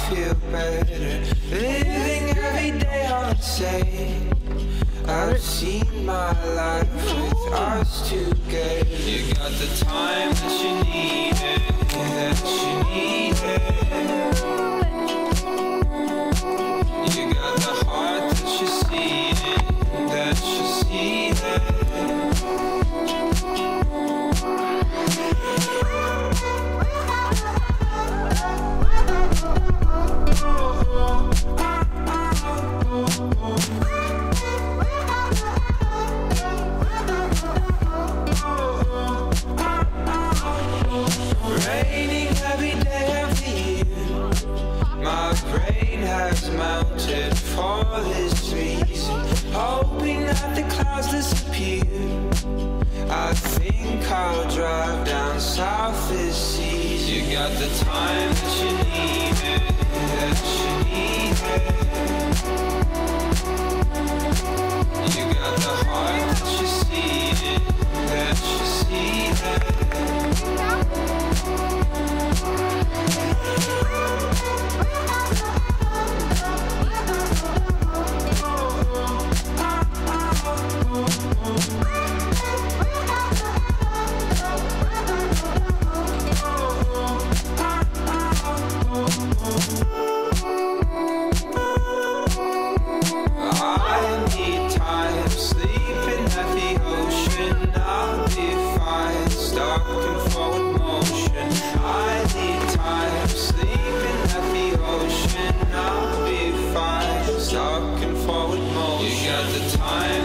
feel better. Living every day on the same. I've seen my life with us together. You got the time that you needed, that you needed. You got the heart that you see it, that you see it. Raining every day of the year. My brain has melted for this reason, hoping that the clouds disappear. I think I'll drive down south this season. You got the time that you needed, that you needed. You got the heart that you see it, that you see it. Time